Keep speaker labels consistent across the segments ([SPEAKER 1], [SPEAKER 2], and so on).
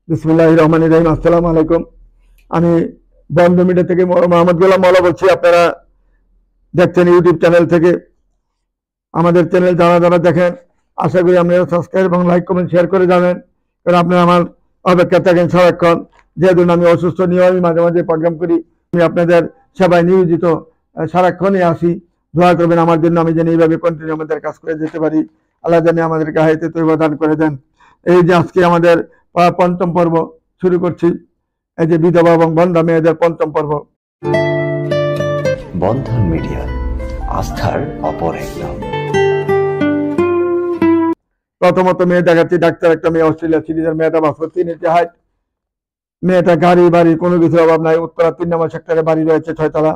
[SPEAKER 1] বিসমিল্লাহির রহমানির রহিম। আসসালামু আলাইকুম। আমি বন্ধ মিডিয়া থেকে মোহাম্মদ গোলাম মাওলা বলছি। আপনারা দেখছেন ইউটিউব চ্যানেল থেকে। আমাদের চ্যানেল যারা যারা দেখেন, আশা করি আপনারা সাবস্ক্রাইব এবং লাইক কমেন্ট শেয়ার করে যাবেন, কারণ আপনারা আমার অপেক্ষা থাকেন সারাক্ষণ। যেহেতু আমি অসুস্থ নিয়েও আমি মাঝে মাঝে প্রোগ্রাম করি, আমি আপনাদের সেবায় নিয়োজিত, সারাক্ষণই আসি। দোয়া করবেন আমার জন্য, আমি যেন এইভাবে কন্টিনিউ আমাদের কাজ করে যেতে পারি। আল্লাহ জানি আমাদেরকে হাইতে তৈবা দান করে দেন। এই যে আজকে আমাদের পঞ্চম পর্ব শুরু করছি, এই যে বিধবা এবং বন্ধা মেয়েদের পঞ্চম পর্ব।
[SPEAKER 2] বন্ধন মিডিয়া, আস্থার অপর এক নাম।
[SPEAKER 1] প্রথমত মেয়ে দেখাচ্ছি, ডাক্তার একটা মেয়ে, অস্ট্রেলিয়া সিরিজের মেয়েটা 3 ইঞ্চি হাইট। মেয়েটা গাড়ি বাড়ি কোনো কিছুর অভাব নাই। উত্তরা 3 নম্বর সেক্টরে বাড়ি রয়েছে 6 তলা।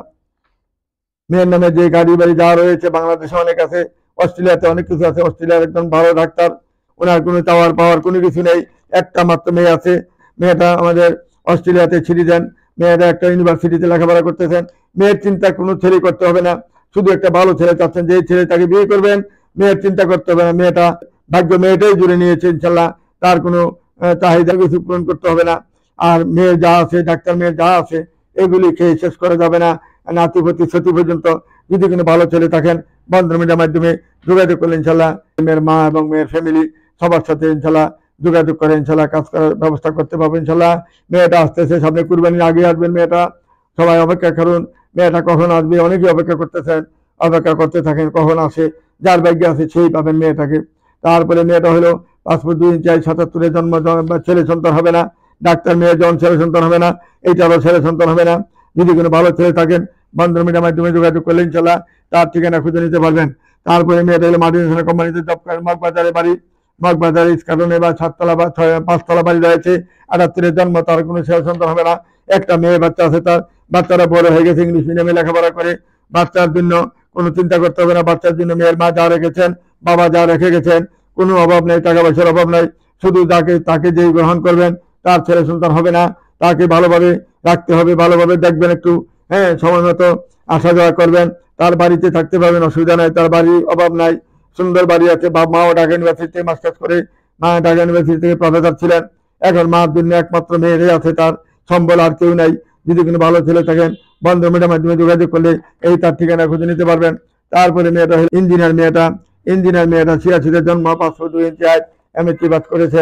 [SPEAKER 1] মেয়ের নামে যে গাড়ি বাড়ি যা রয়েছে বাংলাদেশে অনেক আছে, অস্ট্রেলিয়াতে অনেক কিছু আছে। অস্ট্রেলিয়ার একজন ভালো ডাক্তার, ওনার কোনো টাওয়ার পাওয়ার কোনো কিছু নেই। একটা মাত্র মেয়ে আছে। মেয়েটা আমাদের অস্ট্রেলিয়াতে সিটিজেন। মেয়েটা একটা ইউনিভার্সিটিতে লেখাপড়া করতেছেন। মেয়ের চিন্তা কোনো ছেলে করতে হবে না, শুধু একটা ভালো ছেলে চাচ্ছেন, যে ছেলে তাকে বিয়ে করবেন। মেয়ের চিন্তা করতে হবে না। মেয়েটা ভাগ্য মেয়েটাই জুড়ে নিয়েছে ইনশাল্লাহ। তার কোনো চাহিদা কিছু পূরণ করতে হবে না। আর মেয়ের যা আছে, ডাক্তার মেয়ের যা আছে, এগুলি খেয়ে শেষ করা যাবে না। নাতিপতি সতী পর্যন্ত যদি কোনো ভালো ছেলে থাকেন, বন্ধন মিডিয়ার মাধ্যমে যোগাযোগ করলে ইনশাল্লাহ মেয়ের মা এবং মেয়ের ফ্যামিলি সবার সাথে ইনশাল্লাহ যোগাযোগ করে ইনশাল্লাহ কাজ করার ব্যবস্থা করতে পারবো ইনশাল্লাহ। মেয়েটা আসতেছে সামনে, কুরবানির আগে আসবেন মেয়েটা। সবাই অপেক্ষা করুন, মেয়েটা কখন আসবে। অনেকে অপেক্ষা করতেছেন, অপেক্ষা করতে থাকেন, কখন আসে। যার ভাগ্যে আছে সেই পাবেন মেয়েটাকে। তারপরে মেয়েটা হলো 5 ফুট 2 ইঞ্চি, 77-এ জন্ম, ছেলে সন্তান হবে না। ডাক্তার মেয়ে যখন ছেলে সন্তান হবে না, এইটারও ছেলে সন্তান হবে না। যদি কোনো ভালো ছেলে থাকেন, বন্ধন মিডিয়ার মাধ্যমে যোগাযোগ করলে ইনশাল্লাহ তার ঠিকানা খুঁজে নিতে পারবেন। তারপরে মেয়েটা হলো মাল্টিনেশনাল কোম্পানিতে জব করেন, মগবাজারে বাড়ি। মগবাজারে ইস্কাটনে বা 7 তলা বা 5 তলা বাড়ি রয়েছে। 78-এ জন্ম, তার কোনো ছেলে সন্তান হবে না। একটা মেয়ে বাচ্চা আছে তার। বাচ্চারা বড় হয়ে গেছে, ইংলিশ মিডিয়ামে লেখাপড়া করে। বাচ্চার জন্য কোনো চিন্তা করতে হবে না। বাচ্চার জন্য মেয়ের মা যা রেখেছেন, বাবা যা রেখে গেছেন, কোনো অভাব নেই, টাকা পয়সার অভাব নাই। শুধু তাকে যেই গ্রহণ করবেন, তার ছেলে সন্তান হবে না। তাকে ভালোভাবে রাখতে হবে, ভালোভাবে দেখবেন একটু, হ্যাঁ, সময় মতো আসা যাওয়া করবেন। তার বাড়িতে থাকতে পারবেন, অসুবিধা নাই। তার বাড়ির অভাব নাই, সুন্দর বাড়ি আছে। মাও ঢাকা ইউনিভার্সিটিতে মাস্টার্স করে, মা ঢাকা ইউনিভার্সিটি থেকে প্রফেসর ছিলেন। এখন মার জন্য একমাত্র মেয়েরই আছে, তার সম্বল আর কেউ নাই। যদি কোনো ভালো ছেলে থাকেন, বন্ধন মিডিয়ার মাধ্যমে যোগাযোগ করলে এই তার ঠিকানা খুঁজে নিতে পারবেন। তারপরে মেয়েটা হল ইঞ্জিনিয়ার মেয়েটা। ইঞ্জিনিয়ার মেয়েটা 86-তে জন্ম, 5 foot 2 inch height, MSc pass করেছেন।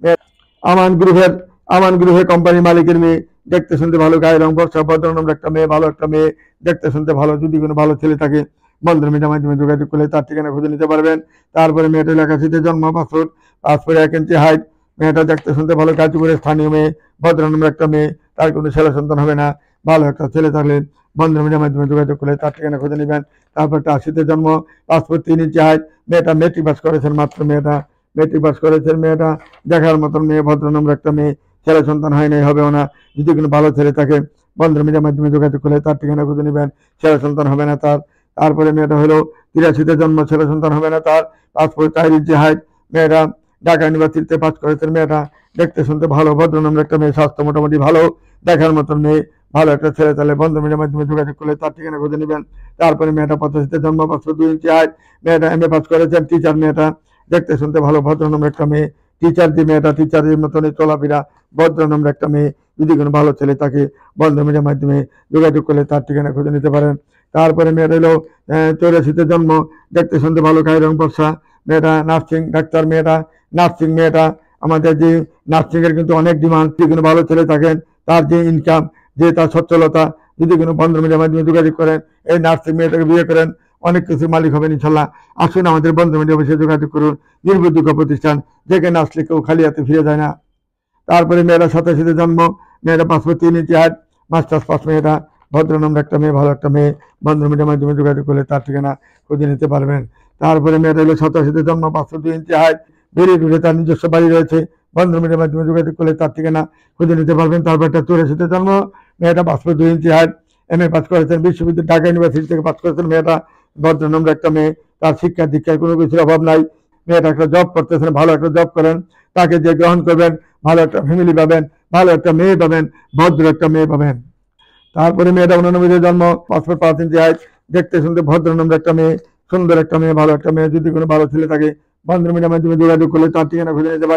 [SPEAKER 1] আমান গ্রুপের কোম্পানির মালিকের মেয়ে। দেখতে শুনতে ভালো, গায়ের রং বর্ষা, ভদ্রনম্র একটা মেয়ে, ভালো একটা মেয়ে, দেখতে শুনতে ভালো। যদি কোনো ভালো ছেলে থাকে, বন্ধন মিডিয়ার মাধ্যমে যোগাযোগ করলে তার ঠিকানা খুঁজে নিতে পারবেন। তারপরে মেয়েটা 81-তে জন্ম, 5 ফুট 1 ইঞ্চি হাইট। মেয়েটা দেখতে শুনতে ভালো, গাজীপুরের স্থানীয় মেয়ে, ভদ্রনম্র একটা মেয়ে, তার কোনো ছেলে সন্তান হবে না। ভালো একটা ছেলে থাকলে বন্ধন মিডিয়ার মাধ্যমে যোগাযোগ করলে তার ঠিকানা খুঁজে নেবেন। তারপর 80-তে জন্ম, 5 ফুট 3 ইঞ্চি হাইট। মেয়েটা মেট্রিক পাস করেছেন, মাত্র মেয়েটা মেট্রিক পাস করেছেন। মেয়েটা দেখার মতন মেয়ে, ভদ্রনম্র একটা মেয়ে, ছেলে সন্তান হয় নাই, হবেও না। যদি কোনো ভালো ছেলে থাকে, বন্ধন মিডিয়ার মাধ্যমে যোগাযোগ করলে তার ঠিকানা খুঁজে নেবেন। ছেলে সন্তান হবে না তার। তারপরে মেয়েটা হলো 83-তে জন্ম, ছেলে সন্তান হবে না তার। 5 ফুট 4 ইঞ্চি হাইট। মেয়েটা ঢাকা ইউনিভার্সিটিতে পাস করেছেন। মেয়েটা দেখতে শুনতে ভালো, ভদ্রনম্র একটা মেয়ে, স্বাস্থ্য মোটামুটি ভালো, দেখার মতন মেয়ে, ভালো একটা ছেলে। তাহলে বন্ধন মিডিয়ার মাধ্যমে যোগাযোগ করলে তার ঠিকানা খুঁজে নেবেন। তারপরে মেয়েটা 85-তে জন্ম, 5 ফুট 2 ইঞ্চি হাইট। মেয়েটা এমএ পাস করেছেন, টিচার মেয়েটা, দেখতে শুনতে ভালো, ভদ্রনম্র একটা মেয়ে, টিচার যে মেয়েটা, টিচারের মতনই চলাফেরা, ভদ্রনম্র একটা মেয়ে। যদি কোনো ভালো ছেলে থাকে, বন্ধন মিডিয়ার মাধ্যমে যোগাযোগ করলে তার ঠিকানা খুঁজে নিতে পারেন। তারপরে মেয়েটা হলো 84-তে জন্ম, দেখতে শুনতে ভালো, গায়ের রং বর্ষা। মেয়েটা নার্সিং ডাক্তার মেয়েটা, নার্সিং মেয়েটা। আমাদের যে নার্সিং এর কিন্তু অনেক ডিমান্ড। যদি কোনো ভালো ছেলে থাকেন, তার যে ইনকাম, যে তার সচ্ছলতা, যদি কোনো বন্ধন মিডিয়ার মাধ্যমে যোগাযোগ করেন, এই নার্সিং মেয়েটাকে বিয়ে করেন, অনেক কিছু মালিক হবেন ইনশাল্লাহ। আসুন আমাদের বন্ধন মিডিয়া অফিসে যোগাযোগ করুন। নির্ভরযোগ্য প্রতিষ্ঠান, যেখানে আসলে কেউ খালি হাতে ফিরে যায় না। তারপরে মেয়েরা 87-তে জন্ম, মেয়েরা 5 foot 3 inch height, masters pass. মেয়েটা ভদ্রনম্র একটা মেয়ে, ভালো একটা মেয়ে, বন্ধন মিডিয়ার মাধ্যমে যোগাযোগ করলে তার ঠিকানা খুঁজে নিতে পারবেন। তারপরে মেয়েটা হলো 87-তে জন্ম, 5 ফুট 2 ইঞ্চি হাইট, বেরিয়ে দূরে তার নিজস্ব বাড়ি রয়েছে। বন্ধন মিডিয়ার মাধ্যমে যোগাযোগ করলে তার ঠিকানা খুঁজে নিতে পারবেন। তারপর একটা 84-তে জন্ম, মেয়েটা 5 foot 2 inch height, MA pass করেছেন, বিশ্ববিদ্যালয় ঢাকা ইউনিভার্সিটি থেকে পাস করেছেন। মেয়েটা ভদ্রনম্র একটা মেয়ে, তার শিক্ষা দীক্ষার কোনো কিছুর অভাব নাই। মেয়েটা একটা জব করতেছেন, ভালো একটা জব করেন। তাকে যে গ্রহণ করবেন, ভালো একটা ফ্যামিলি পাবেন, ভালো একটা মেয়ে পাবেন, ভদ্র একটা মেয়ে পাবেন। তারপরে মেয়েটা 89-তে জন্ম, 5 ফুট 5 ইঞ্চি হাইট, দেখতে শুনতে ভদ্রনম্র একটা মেয়ে, সুন্দর একটা মেয়ে, ভালো একটা মেয়ে। যদি কোনো ভালো ছেলে থাকে, বন্ধন মিডিয়ার মাধ্যমে যোগাযোগ করলে তার ঠিকানা খুঁজে নিতে পারেন।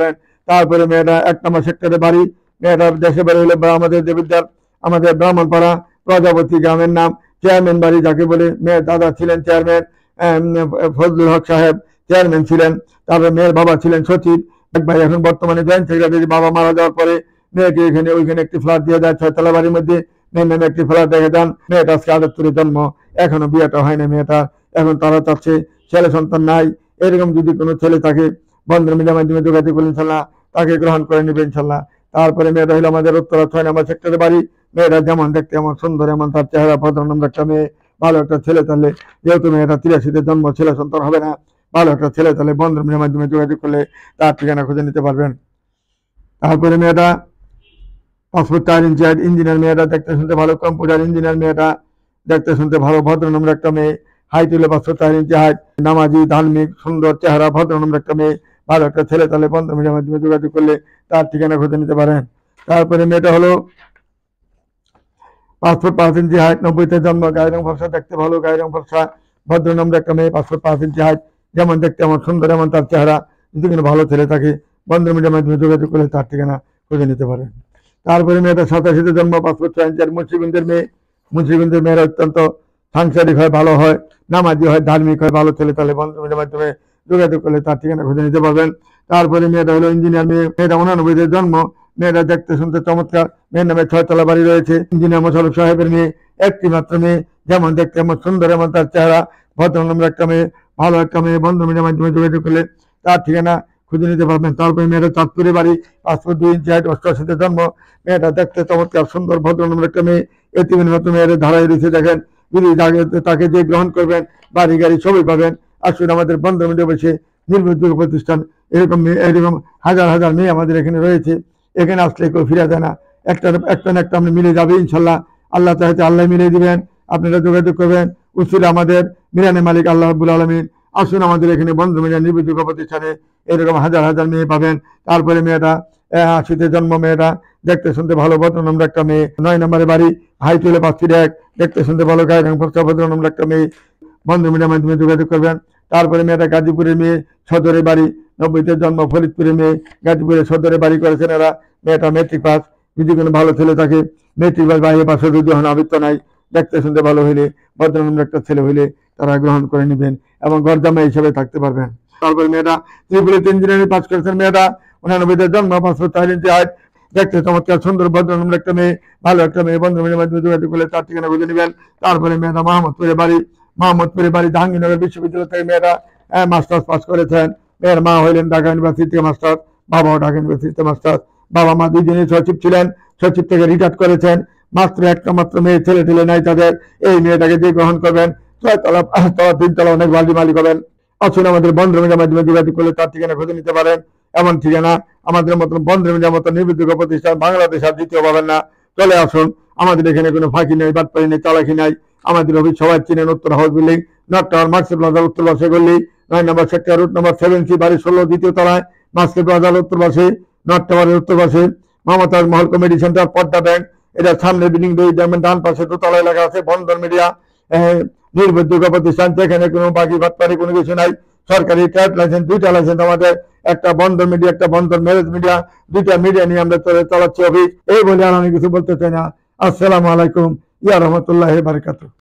[SPEAKER 1] তারপরে মেয়েটা 1 নম্বর সেক্টরে বাড়ি, মেয়েটার দেশে বাড়ি হলো আমাদের দেবিদ্যার আমাদের ব্রাহ্মণপাড়া প্রজাপতি গ্রামের নাম চেয়ারম্যান বাড়ি যাকে বলে। মেয়ের দাদা ছিলেন চেয়ারম্যান ফজলুল হক সাহেব, চেয়ারম্যান ছিলেন। তারপরে মেয়ের বাবা ছিলেন সচিব। এক ভাই এখন বর্তমানে জয়েন্ট সেক্রেটারি। বাবা মারা যাওয়ার পরে মেয়েকে এখানে ওইখানে একটি ফ্ল্যাট দিয়ে দেয় 6 তলা বাড়ির মধ্যে। মেয়ের নামে একটি ফ্ল্যাট দেখে দেন। মেয়েটা আজকে 78 জন্ম, এখনো বিয়েটা হয়নি মেয়েটা। এখন তারা চাচ্ছে ছেলে সন্তান নাই, এরকম যদি কোনো ছেলে থাকে বন্ধন মিডিয়ার মাধ্যমে যোগাযোগ করলে ইনশাল্লাহ তাকে গ্রহণ করে নেবে ইনশাল্লাহ। তারপরে মেয়েটা হলো আমাদের উত্তরা 6 নম্বর সেক্টরে বাড়ি। মেয়েটা যেমন দেখতে এমন সুন্দর, এমন তার চেহারা ভদ্রনম্র একটা মেয়ে, ভালো একটা ছেলে। তাহলে যেহেতু মেয়েটা 83-তে জন্ম, ছেলে সন্তান হবে না, ভালো একটা ছেলে। তাহলে বন্ধন মিডিয়ার মাধ্যমে যোগাযোগ করলে তার ঠিকানা খুঁজে নিতে পারবেন। তারপরে মেয়েটা পাসপোর্ট 4 ইঞ্চি হাইট, ইঞ্জিনিয়ার মেয়েটা, দেখতে শুনতে ভালো, কম্পিউটার ইঞ্জিনিয়ার মেয়েটা, দেখতে শুনতে ভালো, ভদ্রনম্র একটা মেয়ে। হাইট হলো 504 ইঞ্চি হাইট, নামাজি, ধার্মিক, সুন্দর চেহারা, ভদ্রনম্র একটা মেয়ে, ভালো একটা ছেলে। তাহলে বন্ধন মিডিয়ার মাধ্যমে যোগাযোগ করলে তার ঠিকানা খুঁজে নিতে পারেন। তারপরে মেয়েটা হলো পাসপোর্ট 5 ইঞ্চি হাইট, 90-তে জন্ম, গায়ের রং ফর্সা, দেখতে ভালো, গায়ের রং ফর্সা, ভদ্রনম্র একটা মেয়ে, পাসপোর্ট 5 ইঞ্চি হাইট, যেমন দেখতে এমন সুন্দর, এমন তার চেহারা। যদি কোনো ভালো ছেলে থাকে বন্ধন মিডিয়ার মাধ্যমে যোগাযোগ করলে তার ঠিকানা খুঁজে নিতে পারেন। তারপরে মেয়েটা 87-তে জন্ম, পাসপোর্ট 6 ইঞ্চি, মুন্সিগঞ্জের মেয়ে। মুন্সিগঞ্জের মেয়েরা অত্যন্ত সাংসারিক হয়, ভালো হয়, নামাজি হয়, ধার্মিক হয়, ভালো ছেলে। তাহলে বন্ধন মিডিয়ার মাধ্যমে যোগাযোগ করলে তার ঠিকানা খুঁজে নিতে পারবেন। তারপরে মেয়েটা হলো ইঞ্জিনিয়ার মেয়ে। মেয়েটা 89-তে জন্ম, মেয়েটা দেখতে শুনতে চমৎকার, মেয়ের নামে 6 তলা বাড়ি রয়েছে। ইঞ্জিনিয়ার মোশাররফ সাহেবের মেয়ে, একটি মাত্র মেয়ে, যেমন দেখতে এমন সুন্দর, এমন তার চেহারা, ভদ্রনম্র একটা মেয়ে, ভালো একটা মেয়ে। বন্ধন মিডিয়ার মাধ্যমে যোগাযোগ করলে তার ঠিকানা খুঁজে নিতে পারবেন। তারপরে মেয়েটা চাঁদপুরে বাড়ি, পাসপোর্ট 2 ইঞ্চি হাইট, 88-তে জন্ম, মেয়েটা দেখতে চমৎকার, সুন্দর, ভদ্রনম্র একটা মেয়ে। এতিমের মতো মেয়ের ধারায় রয়েছে দেখেন। যদি তাকে যে গ্রহণ করবেন, বাড়ি গাড়ি সবই পাবেন। আসলে আমাদের বন্ধন মিডিয়া বসে নির্ভরযোগ্য প্রতিষ্ঠান। এরকম হাজার হাজার মেয়ে আমাদের এখানে রয়েছে। এখানে আসলে কেউ ফিরে যায় না, একটা না একটা আপনি মিলে যাবে ইনশাল্লাহ। আল্লাহ চাইতে আল্লাহ মিলিয়ে দিবেন। আপনারা যোগাযোগ করবেন। উসিলা আমাদের মিরানের মালিক আল্লাহ রাব্বুল আলামিন। আসুন আমাদের এখানে বন্ধন মিডিয়া নির্ভরযোগ্য প্রতিষ্ঠানে এরকম হাজার হাজার মেয়ে পাবেন। তারপরে মেয়েটা 80-তে জন্ম, মেয়েটা দেখতে শুনতে ভালো, ভদ্রনম্র একটা মেয়ে। 9 নম্বরে বাড়ি, হাইট হলো 5 ফিট 1, দেখতে শুনতে ভালো, গায়ের রং ফর্সা, ভদ্রনম্র একটা মেয়ে। বন্ধন মিডিয়ার মাধ্যমে যোগাযোগ করবেন। তারপরে মেয়েটা গাজীপুরের মেয়ে, সদরে বাড়ি, 90-তে জন্ম, ফরিদপুরের মেয়ে, গাজীপুরের সদরে বাড়ি করেছেন এরা। মেয়েটা মেট্রিক পাস। যদি কোনো ভালো ছেলে থাকে, মেট্রিক পাস বাইরে পাশে যদি হন, আবৃত্ত নাই, দেখতে শুনতে ভালো হইলে, ভদ্রনম্র একটা ছেলে হইলে তারা গ্রহণ করে নেবেন এবং গরজামা হিসেবে থাকতে পারবেন। তারপরে মেয়েটা ত্রিপুরাতে ইঞ্জিনিয়ারিং পাস করেছেন। মেয়েটা 89-তে জন্ম, পাসপোর্ট 4 ইঞ্চি হাইট, দেখতে চমৎকার, সুন্দর, ভদ্রনম্র একটা মেয়ে, ভালো একটা মেয়ে। বন্ধন মিডিয়ার মাধ্যমে যোগাযোগ করলে তার ঠিকানা বুঝে নেবেন। তারপরে মেয়েটা মোহাম্মদপুরে বাড়ি, জাহাঙ্গীরনগর বিশ্ববিদ্যালয় থেকে মেয়েরা মাস্টার্স পাস করেছেন। মেয়ের মা হইলেন ঢাকা ইউনিভার্সিটি থেকে মাস্টার, বাবাও ঢাকা ইউনিভার্সিটিতে মাস্টার। বাবা মা দুইজনই সচিব ছিলেন, সচিব থেকে রিটায়ার করেছেন। মাত্র একটা মাত্র মেয়ে, ছেলে টেলে নাই তাদের। এই মেয়েটাকে যে গ্রহণ করবেন, 6 তলা 3 তলা অনেক বাড়ি মালিক হবেন। আসুন আমাদের বন্ধন মিডিয়ার মাধ্যমে যোগাযোগ করলে তার ঠিকানা খুঁজে নিতে পারেন। এমন ঠিকানা আমাদের মতন বন্ধন মিডিয়ার মতো নির্ভরযোগ্য প্রতিষ্ঠান বাংলাদেশ আর দ্বিতীয় পাবেন না। চলে আসুন, আমাদের এখানে কোনো ফাঁকি নেই, বাটপাড়ি নেই, চালাকি নাই। আমাদের অফিস সবাই চিনেন, উত্তর house building, north tower, market প্লাজার উত্তর পাশে গলি, 9 নম্বর সেক্টর, রুট নম্বর 7C, বাড়ি 16, দ্বিতীয় তলায়, মার্কেট প্লাজার উত্তর পাশে, নর্থ টাওয়ারের উত্তর পাশে, Mumtaz Mahal comedy centre, Padma bank, এটা সামনে বিল্ডিং 2, যেমন ডান পাশে দোতলায় লেখা আছে বন্ধন মিডিয়া নির্ভরযোগ্য প্রতিষ্ঠান। যেখানে কোনো বাকি বাটপাড়ি কোনো কিছু নাই। সরকারি ট্রেড লাইসেন্স, 2টা লাইসেন্স আমাদের, একটা বন্ধন মিডিয়া, একটা বন্ধন ম্যারেজ মিডিয়া, 2টা মিডিয়া নিয়ে আমরা চালাচ্ছি অফিস। এই বলে আর আমি কিছু বলতে চাই না। আসসালামু আলাইকুম ইয়া রহমতুল্লাহি বারাকাতুহু।